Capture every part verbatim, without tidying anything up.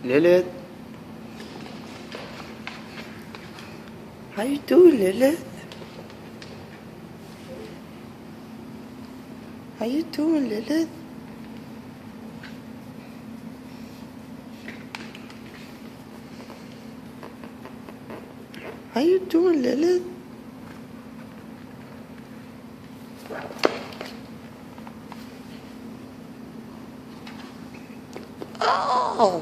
Lilith? How you doing, Lilith? How you doing, Lilith? How you doing, Lilith? Oh!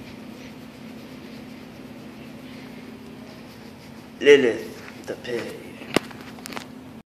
Lilith the Pig.